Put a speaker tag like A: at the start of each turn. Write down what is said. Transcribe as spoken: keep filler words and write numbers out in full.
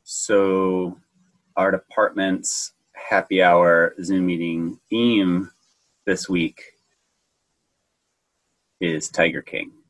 A: So our department's happy hour Zoom meeting theme this week is Tiger King.